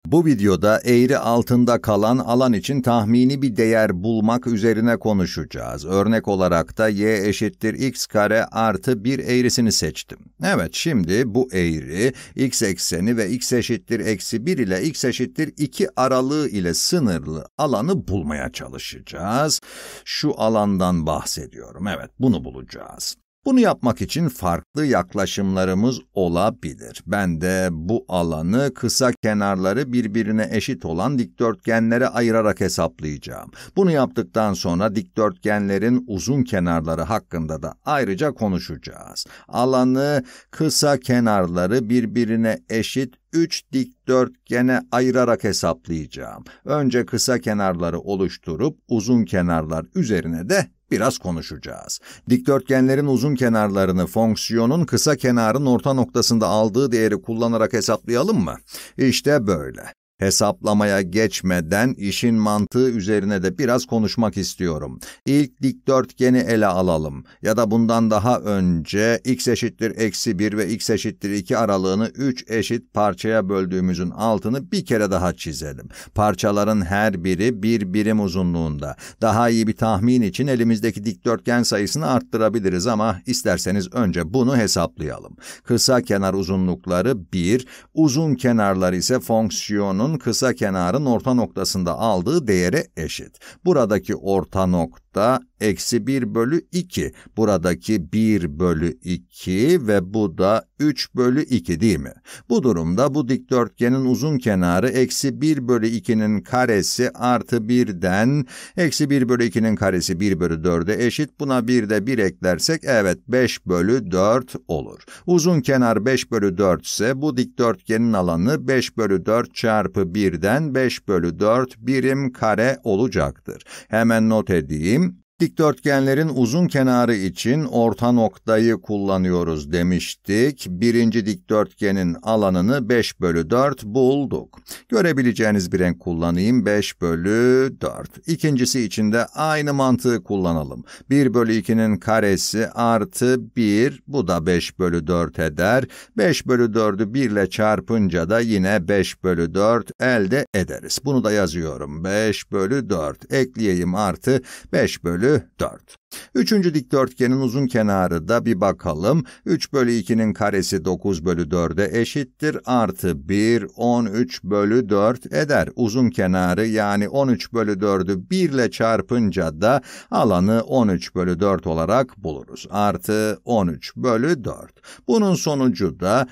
Bu videoda eğri altında kalan alan için tahmini bir değer bulmak üzerine konuşacağız. Örnek olarak da y eşittir x kare artı 1 eğrisini seçtim. Evet, şimdi bu eğri x ekseni ve x eşittir eksi 1 ile x eşittir 2 aralığı ile sınırlı alanı bulmaya çalışacağız. Şu alandan bahsediyorum. Evet, bunu bulacağız. Bunu yapmak için farklı yaklaşımlarımız olabilir. Ben de bu alanı kısa kenarları birbirine eşit olan dikdörtgenlere ayırarak hesaplayacağım. Bunu yaptıktan sonra dikdörtgenlerin uzun kenarları hakkında da ayrıca konuşacağız. Alanı kısa kenarları birbirine eşit 3 dikdörtgene ayırarak hesaplayacağım. Önce kısa kenarları oluşturup uzun kenarlar üzerine de biraz konuşacağız. Dikdörtgenlerin uzun kenarlarını fonksiyonun kısa kenarın orta noktasında aldığı değeri kullanarak hesaplayalım mı? İşte böyle. Hesaplamaya geçmeden işin mantığı üzerine de biraz konuşmak istiyorum. İlk dikdörtgeni ele alalım. Ya da bundan daha önce x eşittir eksi 1 ve x eşittir 2 aralığını 3 eşit parçaya böldüğümüzün altını bir kere daha çizelim. Parçaların her biri bir birim uzunluğunda. Daha iyi bir tahmin için elimizdeki dikdörtgen sayısını arttırabiliriz ama isterseniz önce bunu hesaplayalım. Kısa kenar uzunlukları 1, uzun kenarlar ise fonksiyonun kısa kenarın orta noktasında aldığı değere eşit. Buradaki orta nokta eksi 1 bölü 2. Buradaki 1 bölü 2 ve bu da 3 bölü 2 değil mi? Bu durumda bu dikdörtgenin uzun kenarı eksi 1 bölü 2'nin karesi artı 1'den eksi 1 bölü 2'nin karesi 1 bölü 4'e eşit. Buna bir de 1 eklersek evet 5 bölü 4 olur. Uzun kenar 5 bölü 4 ise bu dikdörtgenin alanı 5 bölü 4 çarpı 1'den 5 bölü 4 birim kare olacaktır. Hemen not edeyim. Dikdörtgenlerin uzun kenarı için orta noktayı kullanıyoruz demiştik. Birinci dikdörtgenin alanını 5 bölü 4 bulduk. Görebileceğiniz bir renk kullanayım. 5 bölü 4. İkincisi için de aynı mantığı kullanalım. 1 bölü 2'nin karesi artı 1. Bu da 5 bölü 4 eder. 5 bölü 4'ü 1 ile çarpınca da yine 5 bölü 4 elde ederiz. Bunu da yazıyorum. 5 bölü 4. Ekleyeyim artı 5 bölü 4. Üçüncü dikdörtgenin uzun kenarı da bir bakalım. 3 bölü 2'nin karesi 9 bölü 4'e eşittir. Artı 1, 13 bölü 4 eder. Uzun kenarı yani 13 bölü 4'ü 1 ile çarpınca da alanı 13 bölü 4 olarak buluruz. Artı 13 bölü 4. Bunun sonucu da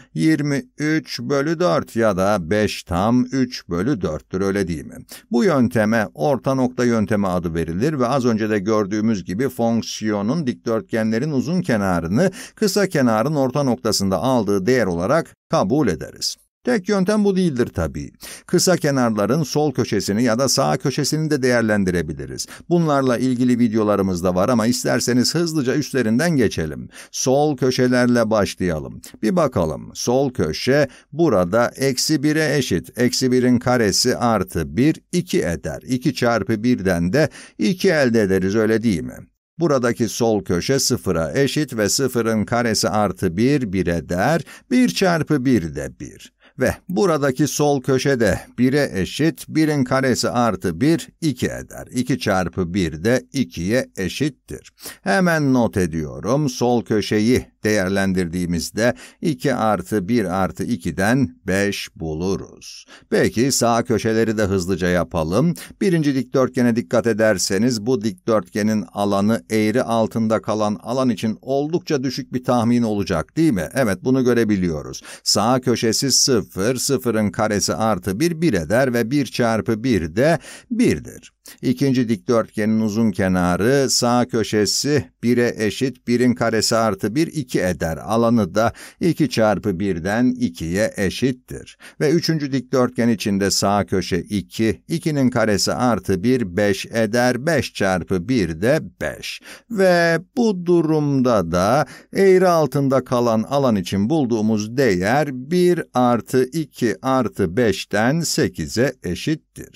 23 bölü 4 ya da 5 tam 3 bölü 4'tür, öyle değil mi? Bu yönteme orta nokta yöntemi adı verilir ve az önce de gördüğümüz gibi fonksiyonun dikdörtgenlerin uzun kenarını kısa kenarın orta noktasında aldığı değer olarak kabul ederiz. Tek yöntem bu değildir tabii. Kısa kenarların sol köşesini ya da sağ köşesini de değerlendirebiliriz. Bunlarla ilgili videolarımız da var ama isterseniz hızlıca üstlerinden geçelim. Sol köşelerle başlayalım. Bir bakalım. Sol köşe burada eksi 1'e eşit. Eksi 1'in karesi artı 1, 2 eder. 2 çarpı 1'den de 2 elde ederiz, öyle değil mi? Buradaki sol köşe 0'a eşit ve 0'ın karesi artı 1, 1 eder. 1 çarpı 1 de 1. Ve buradaki sol köşe de 1'e eşit, 1'in karesi artı 1, 2 eder. 2 çarpı 1 de 2'ye eşittir. Hemen not ediyorum. Sol köşeyi değerlendirdiğimizde 2 artı 1 artı 2'den 5 buluruz. Peki sağ köşeleri de hızlıca yapalım. Birinci dikdörtgene dikkat ederseniz bu dikdörtgenin alanı eğri altında kalan alan için oldukça düşük bir tahmin olacak değil mi? Evet, bunu görebiliyoruz. Sağ köşesi 0. 0'ın karesi artı 1, 1 eder ve 1 çarpı 1 de 1'dir. İkinci dikdörtgenin uzun kenarı sağ köşesi 1'e eşit, 1'in karesi artı 1, 2 eder. Alanı da 2 çarpı 1'den 2'ye eşittir. Ve üçüncü dikdörtgen için de sağ köşe 2, 2'nin karesi artı 1, 5 eder. 5 çarpı 1 de 5. Ve bu durumda da eğri altında kalan alan için bulduğumuz değer 1 artı 2 artı 5'ten 8'e eşittir.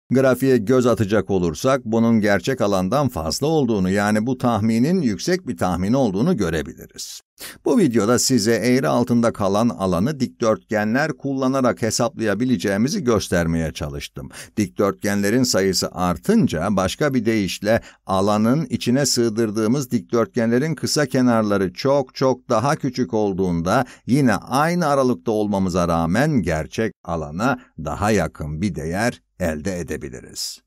Grafiğe göz atacak olursak bunun gerçek alandan fazla olduğunu, yani bu tahminin yüksek bir tahmin olduğunu görebiliriz. Bu videoda size eğri altında kalan alanı dikdörtgenler kullanarak hesaplayabileceğimizi göstermeye çalıştım. Dikdörtgenlerin sayısı artınca, başka bir deyişle alanın içine sığdırdığımız dikdörtgenlerin kısa kenarları çok daha küçük olduğunda yine aynı aralıkta olmamıza rağmen gerçek alana daha yakın bir değer elde edebiliriz.